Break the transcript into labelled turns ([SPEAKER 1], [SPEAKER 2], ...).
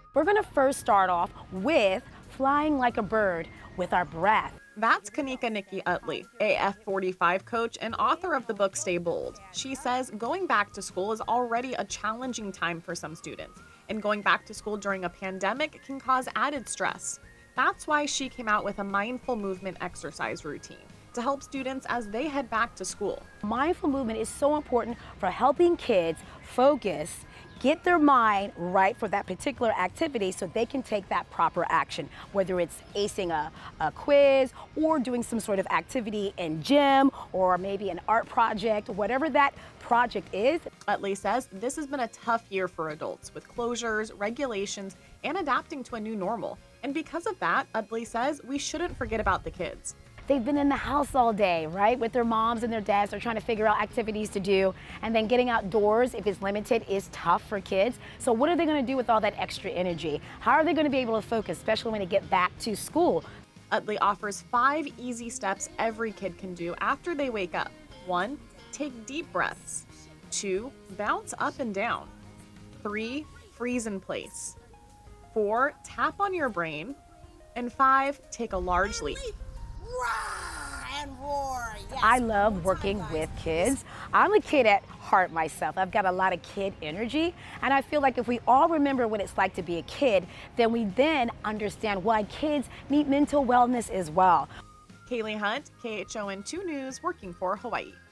[SPEAKER 1] We're going to first start off with flying like a bird with our breath.
[SPEAKER 2] That's Kanika Nikki Utley, a F45 coach and author of the book Stay Bold. She says going back to school is already a challenging time for some students, and going back to school during a pandemic can cause added stress. That's why she came out with a mindful movement exercise routine to help students as they head back to school.
[SPEAKER 1] Mindful movement is so important for helping kids focus, get their mind right for that particular activity so they can take that proper action, whether it's acing a quiz or doing some sort of activity in gym or maybe an art project, whatever that project is.
[SPEAKER 2] Utley says this has been a tough year for adults with closures, regulations, and adapting to a new normal. And because of that, Utley says we shouldn't forget about the kids.
[SPEAKER 1] They've been in the house all day, right? With their moms and their dads. They're trying to figure out activities to do. And then getting outdoors, if it's limited, is tough for kids. So what are they going to do with all that extra energy? How are they going to be able to focus, especially when they get back to school?
[SPEAKER 2] Utley offers 5 easy steps every kid can do after they wake up. 1. Take deep breaths. 2. Bounce up and down. 3. Freeze in place. 4. Tap on your brain. And 5. Take a large leap.
[SPEAKER 3] And roar. Yes.
[SPEAKER 1] I love working with kids. I'm a kid at heart myself. I've got a lot of kid energy, and I feel like if we all remember what it's like to be a kid, then we then understand why kids need mental wellness as well.
[SPEAKER 2] Kaylee Hunt, KHON 2 News, working for Hawaii.